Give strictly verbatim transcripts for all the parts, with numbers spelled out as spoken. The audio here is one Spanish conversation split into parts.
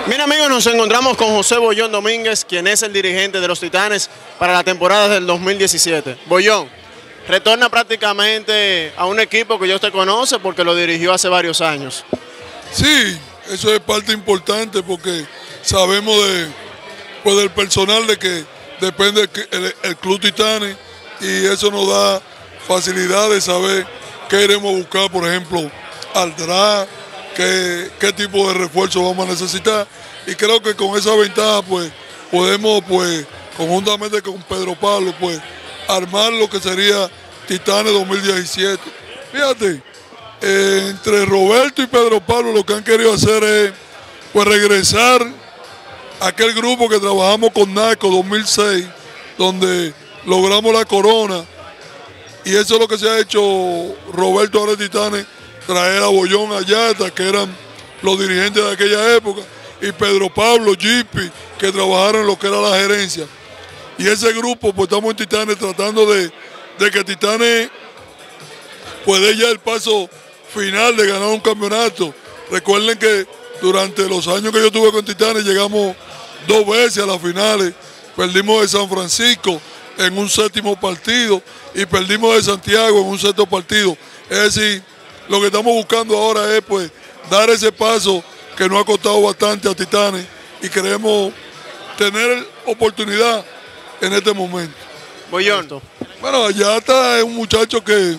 Bien amigos, nos encontramos con José Bollón Domínguez, quien es el dirigente de los Titanes para la temporada del dos mil diecisiete. Bollón, retorna prácticamente a un equipo que ya usted conoce porque lo dirigió hace varios años. Sí, eso es parte importante porque sabemos de, pues del personal de que depende el, el, el Club Titanes, y eso nos da facilidad de saber qué iremos a buscar, por ejemplo, al draft, qué, qué tipo de refuerzo vamos a necesitar, y creo que con esa ventaja pues podemos, pues conjuntamente con Pedro Pablo, pues armar lo que sería Titanes dos mil diecisiete. Fíjate, eh, entre Roberto y Pedro Pablo lo que han querido hacer es pues regresar a aquel grupo que trabajamos con Naco dos mil seis, donde logramos la corona, y eso es lo que se ha hecho Roberto ahora en Titanes, traer a Bollón, a Yata, que eran los dirigentes de aquella época, y Pedro Pablo, Jippy, que trabajaron en lo que era la gerencia. Y ese grupo, pues estamos en Titanes tratando de, de que Titanes pues dé ya el paso final de ganar un campeonato. Recuerden que durante los años que yo tuve con Titanes llegamos dos veces a las finales, perdimos de San Francisco en un séptimo partido y perdimos de Santiago en un sexto partido. Es decir, lo que estamos buscando ahora es pues dar ese paso que nos ha costado bastante a Titanes, y queremos tener oportunidad en este momento. Bollón. Bueno, Ayata es un muchacho que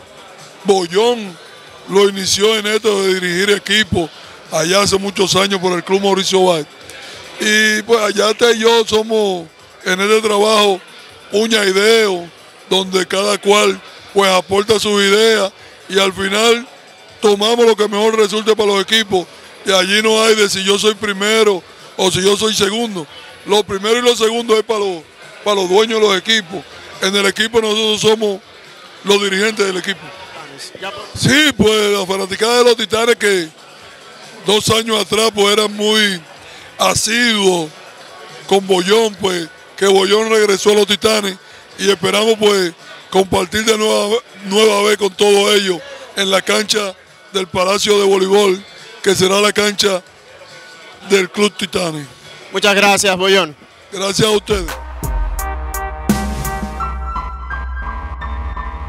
Bollón lo inició en esto de dirigir equipos allá hace muchos años por el Club Mauricio Báez. Y pues Ayata y yo somos en este trabajo uña y dedo, donde cada cual pues aporta su idea y al final tomamos lo que mejor resulte para los equipos, y allí no hay de si yo soy primero o si yo soy segundo. Lo primero y lo segundo es para los, para los dueños de los equipos. En el equipo nosotros somos los dirigentes del equipo. Sí, pues la fanaticada de los Titanes, que dos años atrás pues eran muy asiduos con Bollón, pues que Bollón regresó a los Titanes, y esperamos pues compartir de nueva, nueva vez con todos ellos en la cancha del Palacio de Voleibol, que será la cancha del Club Titanes. Muchas gracias, Bollón. Gracias a ustedes.